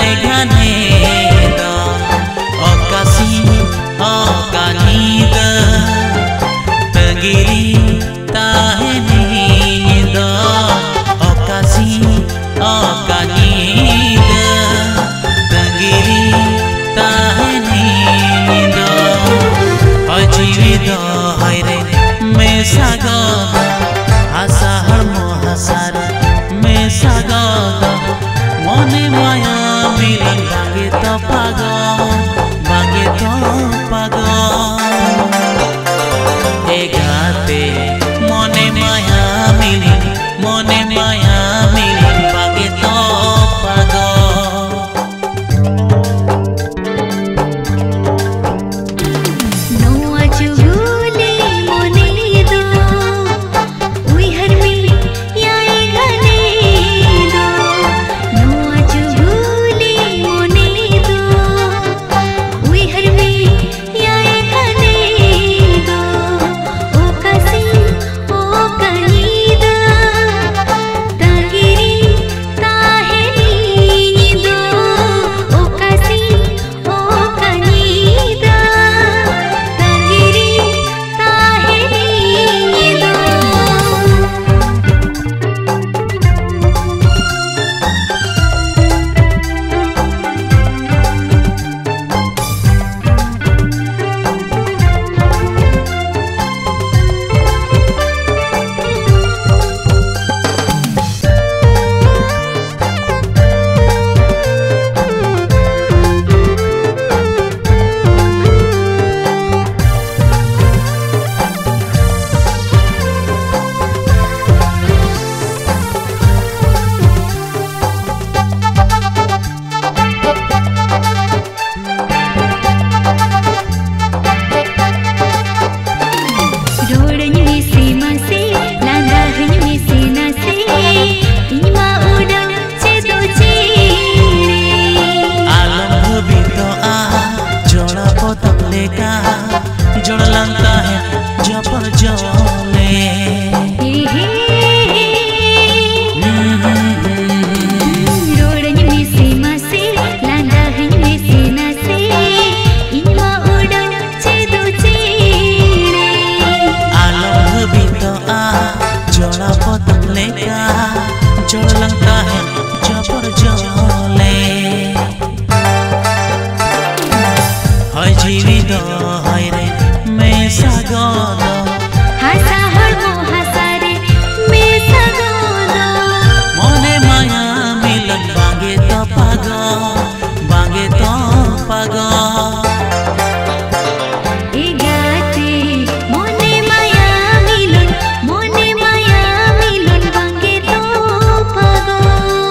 घने दा ओकासी ओकानीदा तगिरी ताहे नीदा ओकासी ओकानीदा तगिरी ताहे नीदा अजीविदा हैरे में सागदा आशा हरमो हसार में सागदा मने माया मिलन भागे तो पागल एगाते मने माया मिलन भागे तो पागल जोड़ लगता है जबर जोले रोड़न में से मासे लांदा हन में से नासे इनवा उड़न चेदो चेड़े आलम भी तो आ जोड़ा पतले का जोड़ लगता है जबर जोले हाय जीवी दो हाय रे में सागोदा हसा हरमो हसारे में सागोदा मने माया मिलन भागे तो पागल एगाते मने माया मिलन भागे तो पागल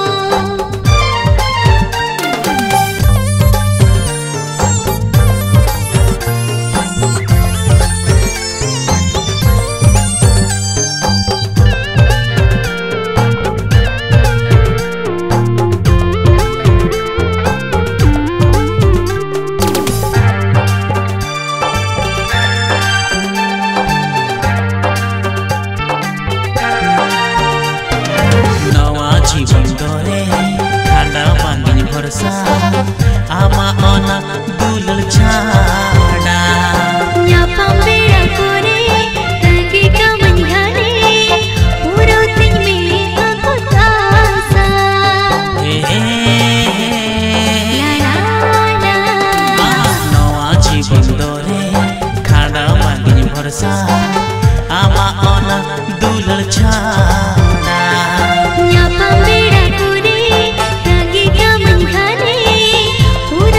आमा ओना दुलल छाड़ा न्यापा बेड़ा कोरे तंगी का मंघाने पूरा दिन में आँखों तासा ला नवा जीवन दोरे खाड़ा बांगी भरसा आमा ओना दुलल छाड़ा न्यापा बेड़ा कोरे तंगी का मंघाने पूरा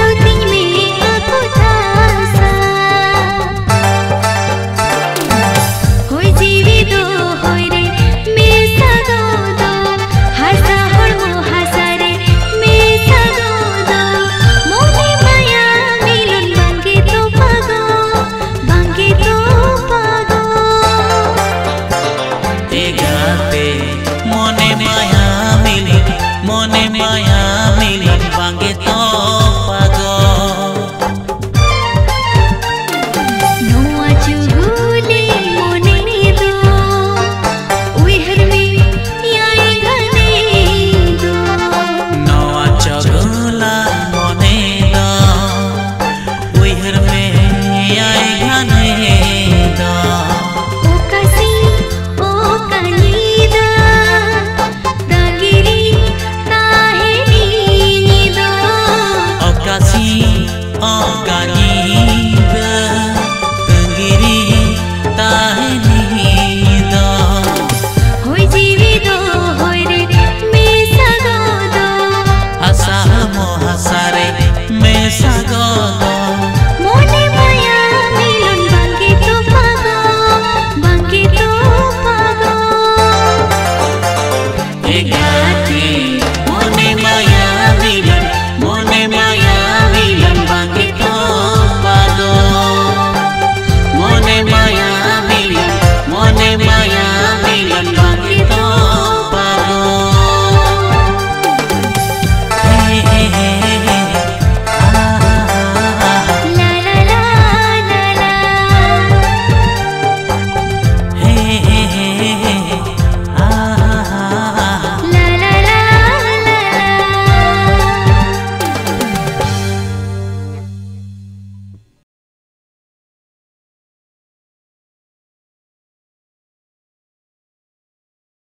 मोहसारे में सागो